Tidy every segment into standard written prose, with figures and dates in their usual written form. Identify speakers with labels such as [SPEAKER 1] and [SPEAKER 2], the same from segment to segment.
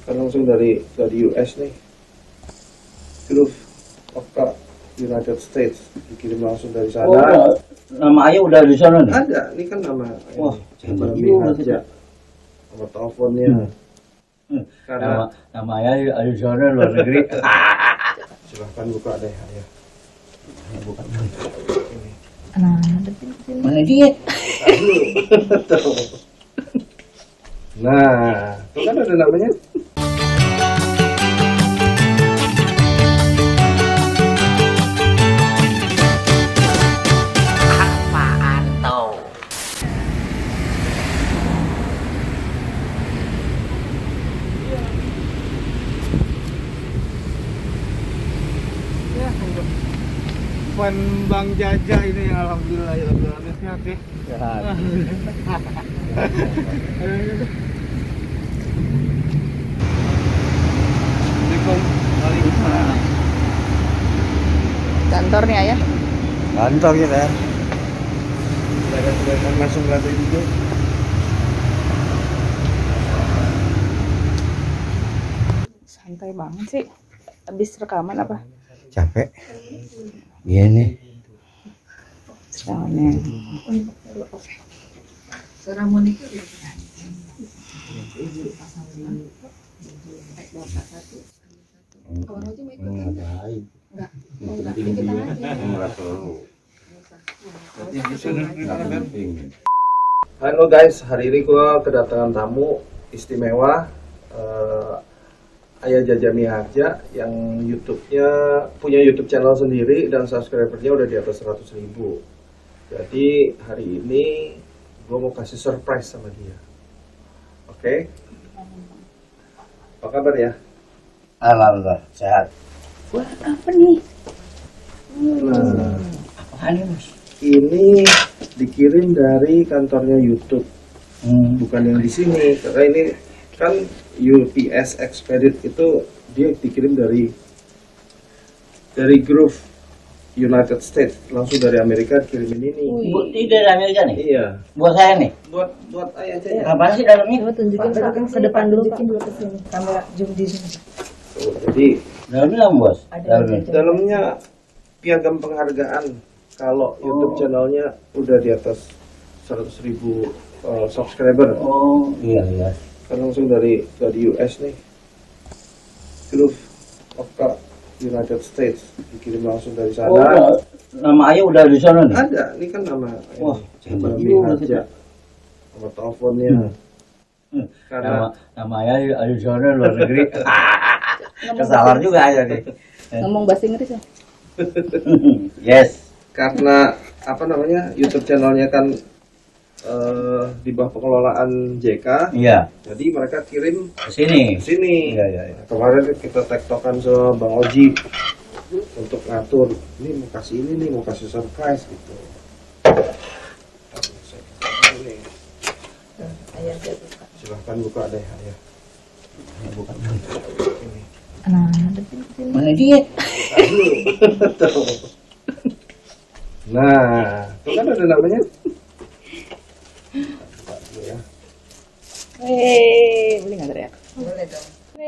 [SPEAKER 1] Kan langsung dari US nih, Groove of United States, dikirim langsung dari sana.
[SPEAKER 2] Oh, nama ayah udah di sana nih?
[SPEAKER 1] Ada, ini kan nama.
[SPEAKER 2] Wah,
[SPEAKER 1] coba aja nomor teleponnya. Karena
[SPEAKER 2] nama ayah ada di sana luar negeri.
[SPEAKER 1] silahkan buka deh ayah.
[SPEAKER 2] Bukan.
[SPEAKER 3] Nah,
[SPEAKER 2] Mana dia?
[SPEAKER 1] Nah, itu kan ada namanya. Fan Bang Jaja ini alhamdulillah ya sehat ya.
[SPEAKER 2] Sehat.
[SPEAKER 3] kantornya ya.
[SPEAKER 2] Kantor kita.
[SPEAKER 1] Silakan langsung lantai juga.
[SPEAKER 3] Santai banget sih. Habis rekaman apa?
[SPEAKER 2] Capek. Gini.
[SPEAKER 3] Soalnya.
[SPEAKER 1] Halo guys, hari ini gua kedatangan tamu istimewa, Ayah Jaja Miharja yang punya YouTube channel sendiri dan subscribernya udah di atas 100.000. Jadi hari ini gue mau kasih surprise sama dia. Oke? Apa kabar ya?
[SPEAKER 2] Alhamdulillah sehat.
[SPEAKER 3] Wah, apa nih?
[SPEAKER 1] Nah,
[SPEAKER 2] Apaan ini, Mas?
[SPEAKER 1] ini dikirim dari kantornya YouTube, bukan yang di sini. Karena ini kan UPS Expedit itu dia dikirim dari Groove United States, langsung dari Amerika kirimin ini.
[SPEAKER 2] Ini dari Amerika nih?
[SPEAKER 1] Iya.
[SPEAKER 2] Buat saya nih?
[SPEAKER 1] Buat ayah aja ya.
[SPEAKER 2] Apaan sih dalamnya?
[SPEAKER 3] Coba tunjukin ke depan dulu, Pak. Ke sini. Kamera zoom di sini.
[SPEAKER 1] Tuh, jadi
[SPEAKER 2] Dalamnya apa, Bos?
[SPEAKER 1] dalamnya piagam penghargaan kalau YouTube channelnya udah di atas 100.000 subscriber.
[SPEAKER 2] Oh, iya.
[SPEAKER 1] Kan langsung dari US nih, Groove of United States, dikirim langsung dari sana.
[SPEAKER 2] Oh, nama ayah udah di sana nih?
[SPEAKER 1] Ada, ini kan nama.
[SPEAKER 2] Wah,
[SPEAKER 1] coba
[SPEAKER 2] hebat
[SPEAKER 1] aja nomor teleponnya. Karena
[SPEAKER 2] nama ayah ada di sana luar negeri. Kesalar juga ayah nih.
[SPEAKER 3] Ngomong bahasa Inggris ya?
[SPEAKER 2] Yes.
[SPEAKER 1] karena apa namanya, YouTube channelnya kan di bawah pengelolaan JK.
[SPEAKER 2] Iya.
[SPEAKER 1] Jadi mereka kirim
[SPEAKER 2] Ke sini.
[SPEAKER 1] ke sini.
[SPEAKER 2] Iya.
[SPEAKER 1] Kemarin kita tektokan sama Bang Oji untuk ngatur, ini mau kasih ini nih, mau kasih surprise gitu. Silahkan buka deh ayah.
[SPEAKER 2] Bukan.
[SPEAKER 3] Nah,
[SPEAKER 2] Mana dia?
[SPEAKER 1] Nah, itu kan ada namanya. Buka dulu ya.
[SPEAKER 3] boleh nggak teriak?
[SPEAKER 4] Boleh dong.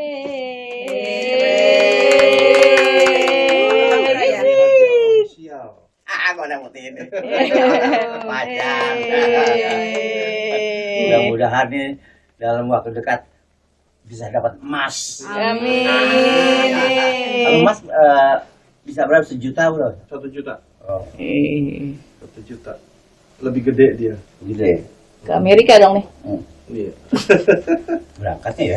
[SPEAKER 1] Official.
[SPEAKER 2] Gua udah putih ini. Panjang. Mudah-mudahan nih dalam waktu dekat bisa dapat emas.
[SPEAKER 3] Amin.
[SPEAKER 2] Kalau emas bisa berapa? 1 juta bro?
[SPEAKER 1] 1 juta.
[SPEAKER 2] Oh,
[SPEAKER 1] 1 juta. Lebih gede dia.
[SPEAKER 2] gede.
[SPEAKER 3] Ke Amerika dong nih.
[SPEAKER 1] Iya.
[SPEAKER 2] Berangkat nih ya.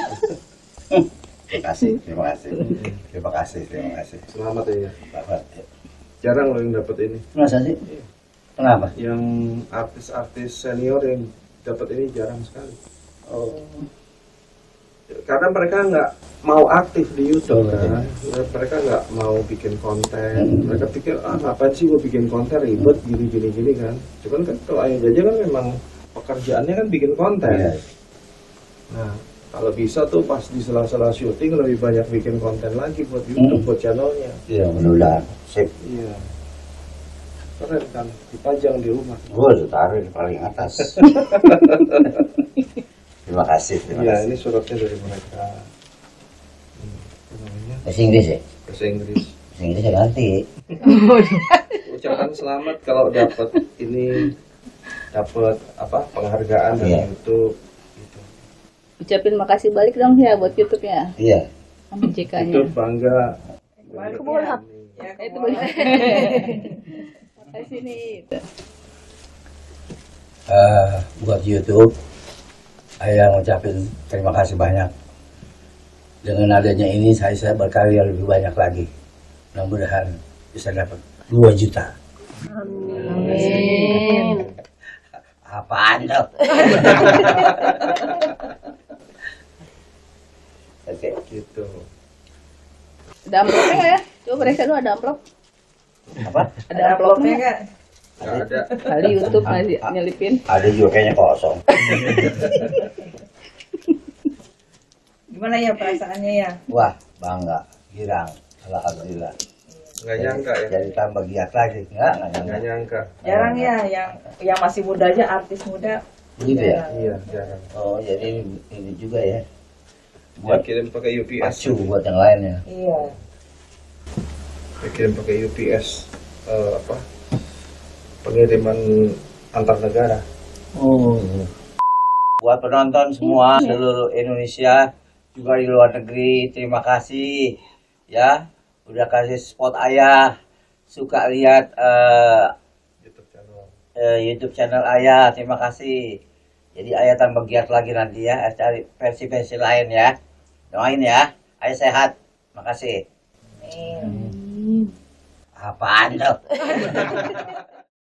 [SPEAKER 2] Terima kasih.
[SPEAKER 1] Selamat ya.
[SPEAKER 2] Bapak.
[SPEAKER 1] Jarang loh yang dapat ini.
[SPEAKER 2] Masa sih? Kenapa?
[SPEAKER 1] Yang artis-artis senior yang dapat ini jarang sekali.
[SPEAKER 2] Oh.
[SPEAKER 1] Karena mereka nggak mau aktif di YouTube
[SPEAKER 2] Oh,
[SPEAKER 1] kan. Mereka nggak mau bikin konten. Mereka pikir ngapain sih gue bikin konten, ribet gini kan. Cuman kan kalau Ayah Jaja kan memang pekerjaannya kan bikin konten.
[SPEAKER 2] Iya.
[SPEAKER 1] Nah, kalau bisa tuh pas di sela-sela syuting lebih banyak bikin konten lagi buat YouTube, buat channelnya.
[SPEAKER 2] Iya, mudah-mudahan. Sip.
[SPEAKER 1] Iya. Keren kan, dipajang di rumah.
[SPEAKER 2] Gue udah taruh di paling atas. Terima kasih. Terima
[SPEAKER 1] Iya,
[SPEAKER 2] kasih.
[SPEAKER 1] ini suratnya dari mereka. Apa namanya?
[SPEAKER 2] Bahasa Inggris ya?
[SPEAKER 1] Bahasa Inggris.
[SPEAKER 2] Bahasa Inggris saya ngerti.
[SPEAKER 1] Ucapan selamat kalau dapat ini, dapat apa penghargaan dari
[SPEAKER 2] Iya.
[SPEAKER 1] YouTube. Gitu.
[SPEAKER 3] Ucapin makasih balik dong ya buat YouTube-nya.
[SPEAKER 2] Iya.
[SPEAKER 3] Sama JK-nya.
[SPEAKER 1] YouTube bangga.
[SPEAKER 3] Aku boleh.
[SPEAKER 4] Ya,
[SPEAKER 3] Itu boleh. Makasih nih.
[SPEAKER 2] Buat YouTube, saya ngucapin terima kasih banyak. Dengan adanya ini saya berkarya lebih banyak lagi. Mudah-mudahan bisa dapat 2 juta.
[SPEAKER 3] Amin.
[SPEAKER 2] Apaan tuh? Oke.
[SPEAKER 1] Gitu.
[SPEAKER 3] Ada amplopnya nggak ya? Coba periksa dulu ada amplop.
[SPEAKER 2] Apa?
[SPEAKER 3] Ada amplopnya nggak?
[SPEAKER 4] nggak?
[SPEAKER 1] Nggak ada.
[SPEAKER 3] Kali YouTube masih nyelipin.
[SPEAKER 2] Ada juga kayaknya kosong.
[SPEAKER 4] Gimana ya perasaannya ya?
[SPEAKER 2] Wah, bangga, girang, alhamdulillah.
[SPEAKER 1] Nggak nyangka ya.
[SPEAKER 2] Jadi tambah giat lagi, nggak nyangka.
[SPEAKER 1] Nggak nyangka.
[SPEAKER 4] Jarang ya yang masih muda aja, artis muda.
[SPEAKER 2] Begitu ya?
[SPEAKER 1] Iya, jarang.
[SPEAKER 2] Oh, jadi ini juga ya.
[SPEAKER 1] Buat
[SPEAKER 2] Buat
[SPEAKER 1] kirim pakai UPS.
[SPEAKER 2] pacu buat yang lainnya.
[SPEAKER 4] Iya.
[SPEAKER 1] Kirim pakai UPS apa? Pengiriman antar negara.
[SPEAKER 2] Oh. Buat penonton semua seluruh Indonesia juga di luar negeri, terima kasih ya udah kasih spot ayah, suka lihat
[SPEAKER 1] YouTube channel.
[SPEAKER 2] YouTube channel ayah, terima kasih. Jadi ayah tambah giat lagi nanti ya, cari versi-versi lain ya. Doain ya, ayah sehat, makasih.
[SPEAKER 4] Amin.
[SPEAKER 2] Apaan tuh?